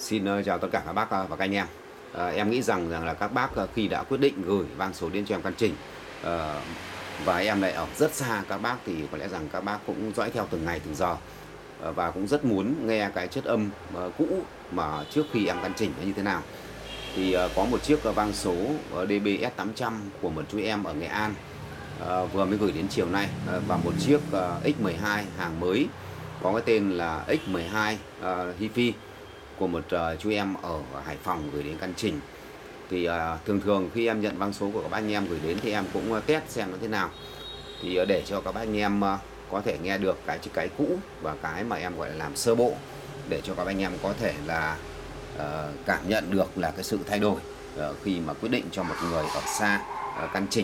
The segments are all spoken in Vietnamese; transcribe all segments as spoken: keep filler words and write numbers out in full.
Xin ờ, chào tất cả các bác ờ, và các anh em. Ờ, em nghĩ rằng rằng là các bác ờ, khi đã quyết định gửi vang số đến cho em căn chỉnh ờ, và em lại ở rất xa các bác thì có lẽ rằng các bác cũng dõi theo từng ngày từng giờ Ờ, và cũng rất muốn nghe cái chất âm ờ, cũ mà trước khi em căn chỉnh nó như thế nào. Thì ờ, có một chiếc ờ, vang số ờ, đê bê ét tám trăm của một chú em ở Nghệ An ờ, vừa mới gửi đến chiều nay, ờ, và một chiếc ờ, ích mười hai hàng mới có cái tên là ích mười hai uh, Hi-Fi của một uh, chú em ở Hải Phòng gửi đến căn chỉnh. Thì uh, thường thường khi em nhận vang số của các bác anh em gửi đến thì em cũng uh, test xem nó thế nào. Thì uh, để cho các bác anh em uh, có thể nghe được cái cái cũ và cái mà em gọi là làm sơ bộ, để cho các bác anh em có thể là uh, cảm nhận được là cái sự thay đổi uh, khi mà quyết định cho một người ở xa uh, căn chỉnh.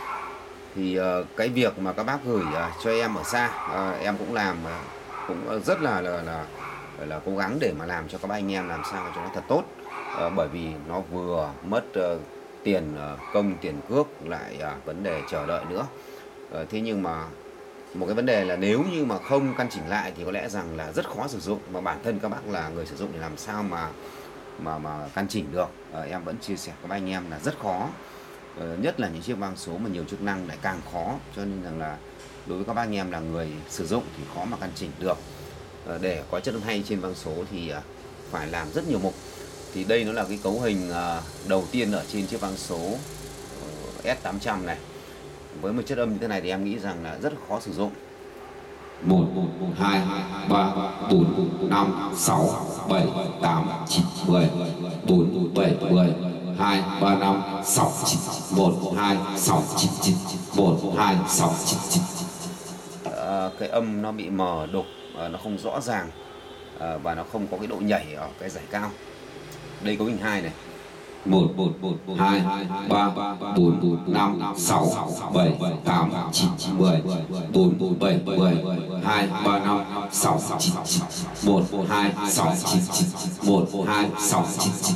Thì uh, cái việc mà các bác gửi uh, cho em ở xa, uh, em cũng làm uh, cũng rất là là, là là cố gắng để mà làm cho các bác anh em làm sao cho nó thật tốt, uh, bởi vì nó vừa mất uh, tiền uh, công tiền cước, lại uh, vấn đề chờ đợi nữa. Uh, thế nhưng mà một cái vấn đề là nếu như mà không căn chỉnh lại thì có lẽ rằng là rất khó sử dụng, mà bản thân các bác là người sử dụng thì làm sao mà mà mà căn chỉnh được. Uh, em vẫn chia sẻ với các bác anh em là rất khó. Uh, nhất là những chiếc vang số mà nhiều chức năng lại càng khó, cho nên rằng là đối với các bác anh em là người sử dụng thì khó mà căn chỉnh được. Uh, để có chất âm hay trên vang số thì uh, phải làm rất nhiều mục. Thì đây nó là cái cấu hình uh, đầu tiên ở trên chiếc vang số uh, ét tám trăm này. Với một chất âm như thế này thì em nghĩ rằng là rất khó sử dụng. một, hai, ba, bốn, năm, sáu, bảy, tám, chín, mười, bốn, bảy, mười, hai, ba, năm, sáu, chín, một, hai, sáu, chín, chín, một, hai, sáu, chín, chín. À, cái âm nó bị mờ đục, à, nó không rõ ràng, à, và nó không có cái độ nhảy ở cái giải cao. Đây cấu hình hai này. một, hai, ba, bốn, năm, sáu, bảy, tám, chín, mười, bốn, bảy, mười, hai, ba, năm, sáu, chín, một, hai, sáu, chín, một, hai, sáu, chín, chín.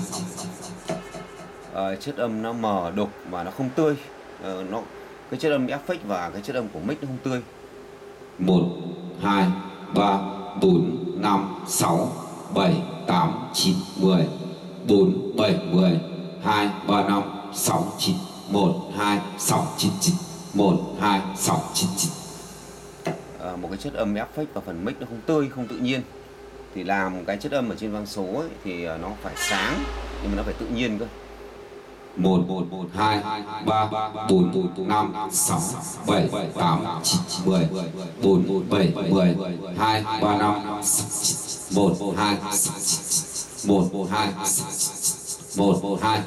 À, chất âm nó mờ đục và nó không tươi. À, nó cái chất âm effect và cái chất âm của mic nó không tươi. một, hai, ba, bốn, năm, sáu, bảy, tám, chín, mười, bốn, bảy, mười, hai, ba, năm, sáu, chín, một, hai, sáu, chín, chín, một, hai, sáu, chín, chín. À, một cái chất âm effect và phần mic nó không tươi, không tự nhiên. Thì làm cái chất âm ở trên vang số ấy, thì nó phải sáng nhưng mà nó phải tự nhiên cơ. một, hai, ba, bốn, năm, sáu, bảy, tám, chín, mười, bốn, bảy, mười, hai, ba, năm, một, hai, một, hai, một, hai.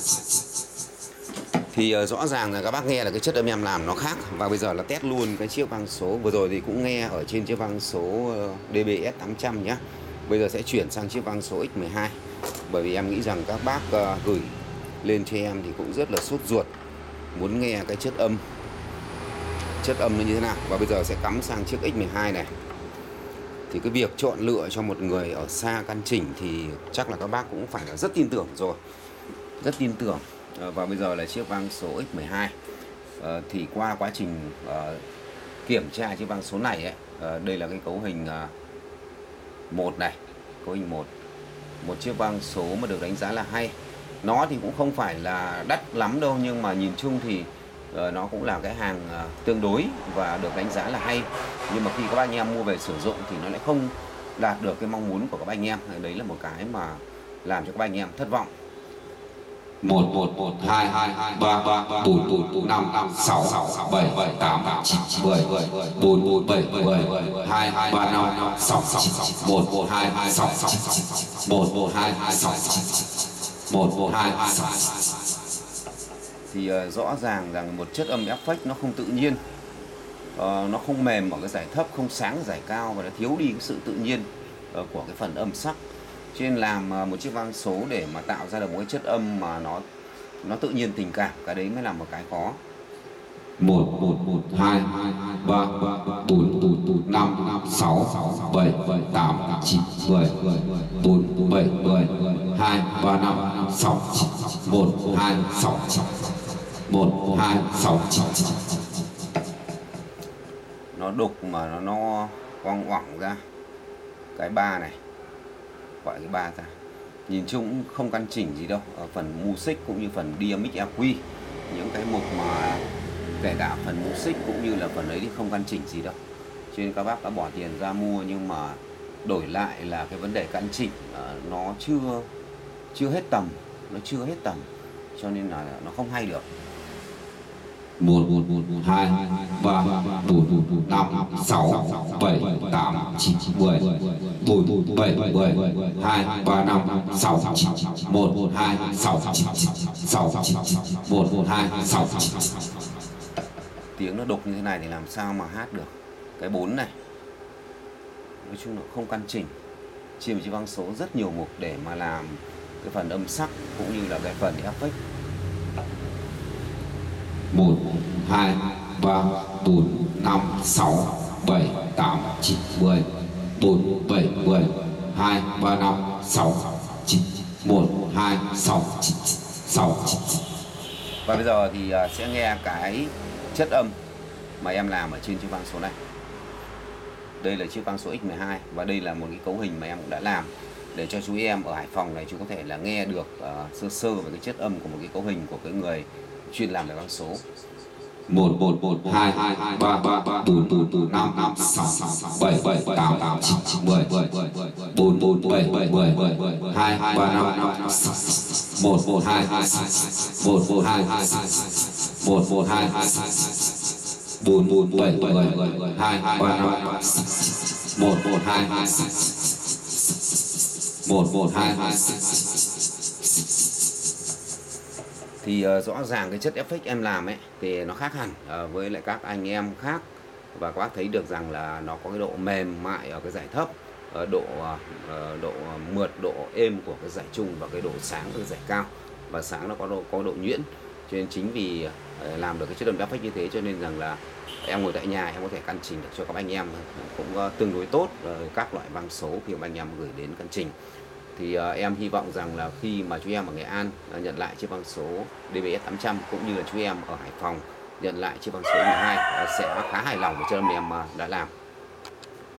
Thì uh, rõ ràng là các bác nghe là cái chất âm em làm nó khác. Và bây giờ là test luôn cái chiếc vang số vừa rồi thì cũng nghe ở trên chiếc vang số uh, đê bê ét tám trăm nhá. Bây giờ sẽ chuyển sang chiếc vang số ích mười hai, bởi vì em nghĩ rằng các bác uh, gửi lên cho em thì cũng rất là sốt ruột, muốn nghe cái chất âm chất âm nó như thế nào. Và bây giờ sẽ cắm sang chiếc ích mười hai này. Thì cái việc chọn lựa cho một người ở xa căn chỉnh thì chắc là các bác cũng phải là rất tin tưởng rồi, rất tin tưởng. À, và bây giờ là chiếc vang số ích mười hai. À, thì qua quá trình à, kiểm tra chiếc vang số này ấy, à, đây là cái cấu hình à, một này, cấu hình một, một chiếc vang số mà được đánh giá là hay. Nó thì cũng không phải là đắt lắm đâu, nhưng mà nhìn chung thì uh, nó cũng là cái hàng uh, tương đối và được đánh giá là hay. Nhưng mà khi các anh em mua về sử dụng thì nó lại không đạt được cái mong muốn của các anh em. Đấy là một cái mà làm cho các anh em thất vọng. một, hai, ba, bốn, năm, sáu, bảy, tám, chín, mười, bốn, bảy, mười, hai, ba, năm, sáu, chín, một, hai, sáu, chín, một, hai, sáu, chín, một, hai, sáu. Thì uh, rõ ràng rằng một chất âm effect nó không tự nhiên, uh, nó không mềm ở cái giải thấp, không sáng ở giải cao, và nó thiếu đi cái sự tự nhiên uh, của cái phần âm sắc. Cho nên làm uh, một chiếc vang số để mà tạo ra được một cái chất âm mà nó nó tự nhiên tình cảm, cái đấy mới là một cái khó. một, hai, ba, bốn, năm, sáu, bảy, tám, chín, mười, bốn, bảy, mười, hai, ba, năm, sáu, chín, một, hai, sáu, chín, một, hai, sáu, chín. Nó đục mà nó nó quăng oảng ra cái ba này, gọi cái ba ra nhìn chung cũng không căn chỉnh gì đâu. Ở phần music cũng như phần đê em ích e quy, những cái mục mà kể cả phần music cũng như là phần ấy thì không căn chỉnh gì đâu. Cho nên các bác đã bỏ tiền ra mua, nhưng mà đổi lại là cái vấn đề căn chỉnh uh, nó chưa chưa hết tầm, nó chưa hết tầm, cho nên là nó không hay được. một hai ba bốn năm sáu bảy tám chín mười bốn bảy mười hai ba năm sáu chín một hai sáu chín sáu chín một hai sáu chín. Tiếng nó đục như thế này thì làm sao mà hát được. Cái bốn này nói chung là không căn chỉnh. Chìm chỉ vang số rất nhiều mục để mà làm cái phần âm sắc cũng như là cái phần effect. một hai ba bốn năm sáu bảy tám chín mười bốn bảy mười hai ba năm sáu chín một hai sáu chín sáu chín. Và bây giờ thì sẽ nghe cái chất âm mà em làm ở trên chiếc vang số này. Đây là chiếc vang số ích mười hai và đây là một cái cấu hình mà em cũng đã làm để cho chú em ở Hải Phòng này chú có thể là nghe được uh, sơ sơ về cái chất âm của một cái cấu hình của cái người chuyên làm về vang số. một một một hai hai ba ba bốn bốn năm năm sáu bảy bảy tám tám chín mười bốn bốn bảy bảy mười hai ba năm một một hai một một hai một một hai bốn bốn bảy bảy hai ba năm một một hai một một hai. Thì uh, rõ ràng cái chất effect em làm ấy thì nó khác hẳn uh, với lại các anh em khác, và các bác thấy được rằng là nó có cái độ mềm mại ở cái giải thấp, uh, độ uh, độ mượt, độ êm của cái giải trung và cái độ sáng của cái giải cao, và sáng nó có độ có độ nhuyễn. Cho nên chính vì uh, làm được cái chất âm effect như thế cho nên rằng là em ngồi tại nhà em có thể căn chỉnh được cho các anh em cũng uh, tương đối tốt uh, các loại vang số khi mà anh em gửi đến căn chỉnh. Thì uh, em hy vọng rằng là khi mà chú em ở Nghệ An uh, nhận lại chiếc vang số đê bê ét tám trăm cũng như là chú em ở Hải Phòng nhận lại chiếc vang số mười hai uh, sẽ khá hài lòng với chất âm em uh, đã làm.